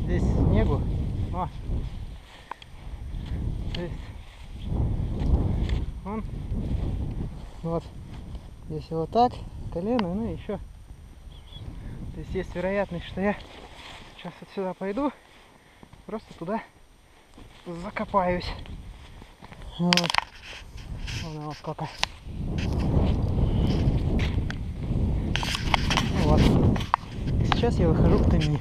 здесь снегу, но здесь он вот здесь вот так, колено, ну и еще. То есть вероятность, что я сейчас вот сюда пойду, просто туда закопаюсь. Вот. Вон его сколько. Вот. И сейчас я выхожу в Томи.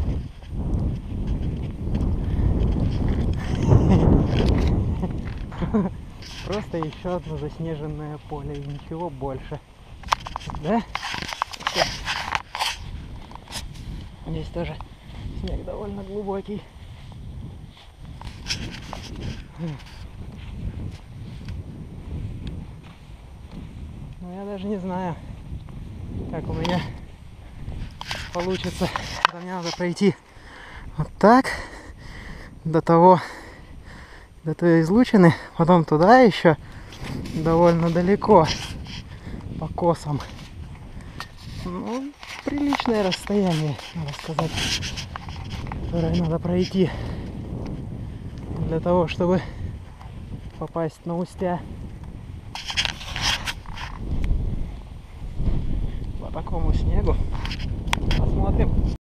Просто еще одно заснеженное поле и ничего больше. Да? Здесь тоже снег довольно глубокий. Но я даже не знаю, как у меня получится. Мне надо пройти вот так до той излучины, потом туда еще довольно далеко по косам. Ну, приличное расстояние, надо сказать, которое надо пройти для того, чтобы попасть на Устья. По такому снегу. Посмотрим.